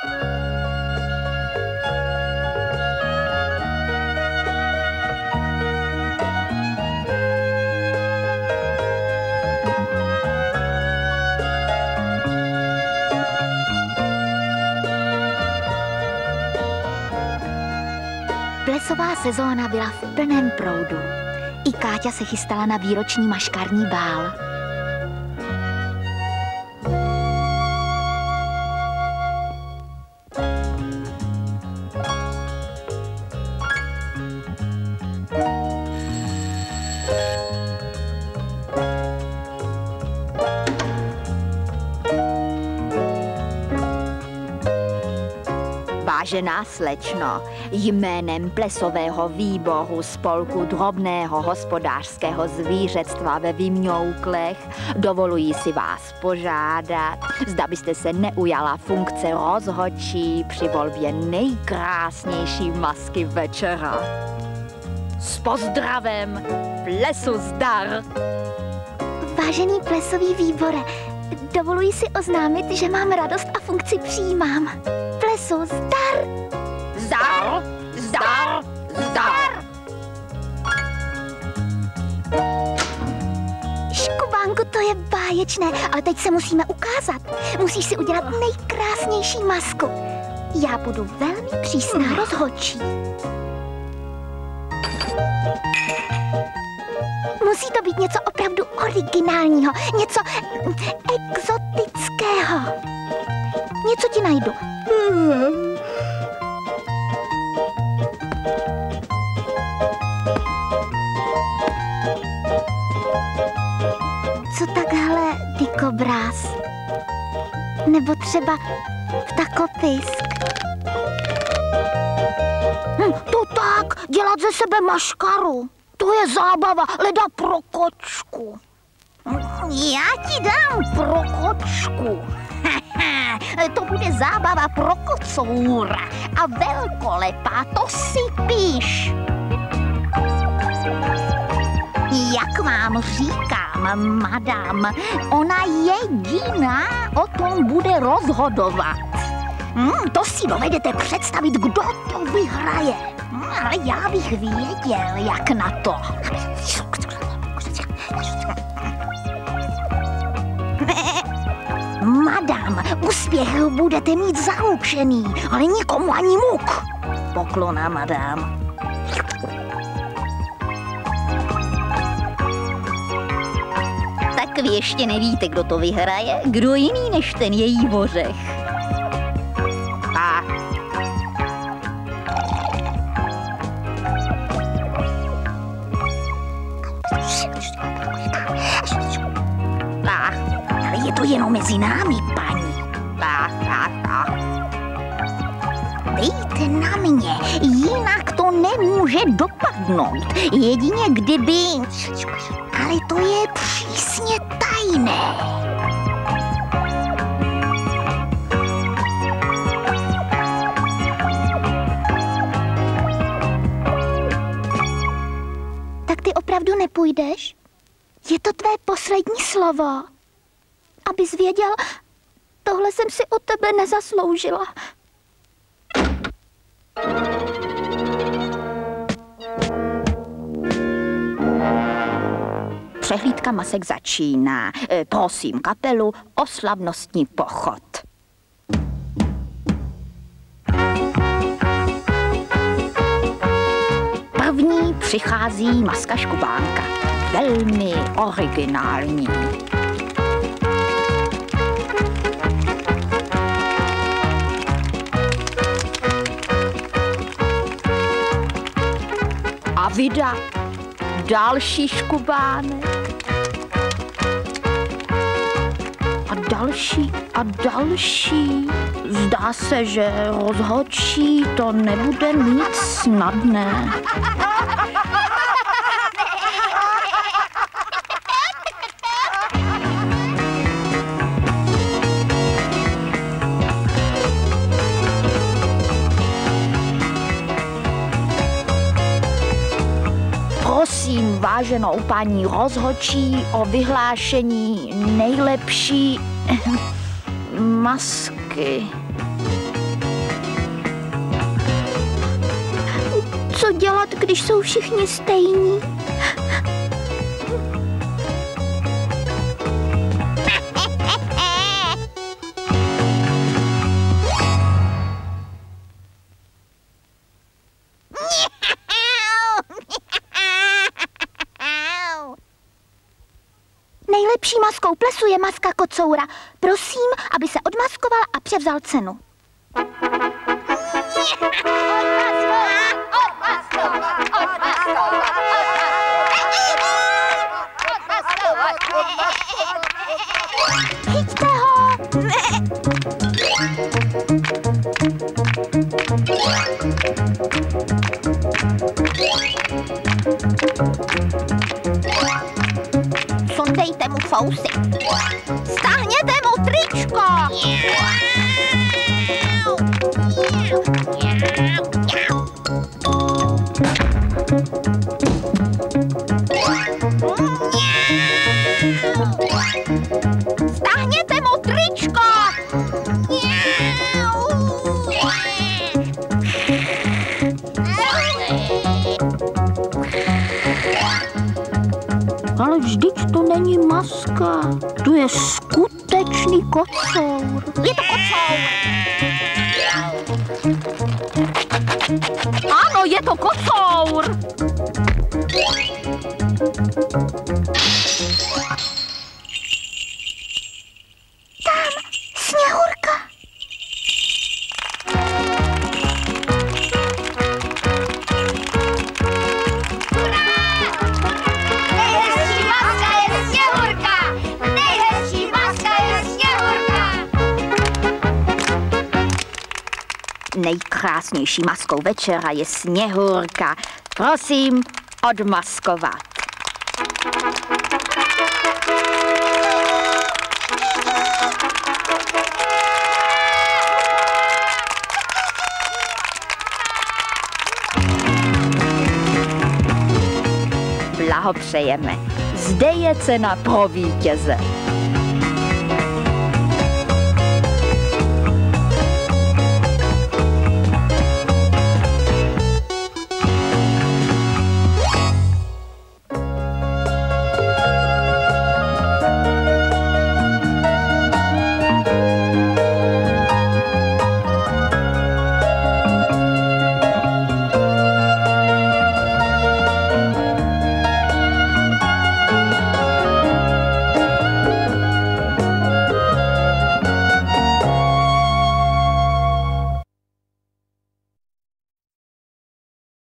Plesová sezóna byla v plném proudu. I Káťa se chystala na výroční maškarní bál. Vážená slečno, jménem plesového výboru Spolku drobného hospodářského zvířectva ve Vymňouklech dovoluji si vás požádat, zda byste se neujala funkce rozhodčí při volbě nejkrásnější masky večera. S pozdravem, plesu zdar! Vážený plesový výbore, dovoluji si oznámit, že mám radost a funkci přijímám. Plesu zdar! Zdar! Zdar! Zdar! Škubánku, to je báječné, ale teď se musíme ukázat. Musíš si udělat nejkrásnější masku. Já budu velmi přísná rozhodčí. Musí to být něco opravdu originálního, něco exotického. Něco ti najdu. Co takhle dikobráz? Nebo třeba ptakopisk? To tak, dělat ze sebe maškaru. To je zábava, leda pro kočku. Já ti dám pro kočku. To bude zábava pro kocoura a velkolepá, to si píš. Jak vám říkám, madam, ona jediná o tom bude rozhodovat. To si dovedete představit, kdo to vyhraje. Ale já bych věděl, jak na to. Madam, úspěch budete mít zaručený, ale nikomu ani muk. Poklona, madam. Tak vy ještě nevíte, kdo to vyhraje? Kdo jiný než ten její ořech? Ale je to jenom mezi námi, paní. Dejte na mě, jinak to nemůže dopadnout. Jedině kdyby... Ale to je přísně tajné. Tak ty opravdu nepůjdeš? Je to tvé poslední slovo. Abys věděl, tohle jsem si od tebe nezasloužila. Přehlídka masek začíná. Prosím kapelu o slavnostní pochod. První přichází maska Škubánka. Velmi originální. A vida další Škubánek. A další a další. Zdá se, že rozhodčí to nebude mít snadné. Prosím váženou paní rozhodčí o vyhlášení nejlepší masky. dělat, když jsou všichni stejní? Nejlepší maskou plesu je maska kocoura. Prosím, aby se odmaskoval a převzal cenu. Chyťte ho! Sundejte mu fousy. Stáhněte mu tričko. Stáhněte mu tričko. Ale vždyť to není maska. To je skutečný kocour. Je to kocour. Ano, je to kocour. Tam, Sněhurka. Nejkrásnější maskou večera je Sněhurka. Prosím, odmaskovat. Blahopřejeme. Zde je cena pro vítěze.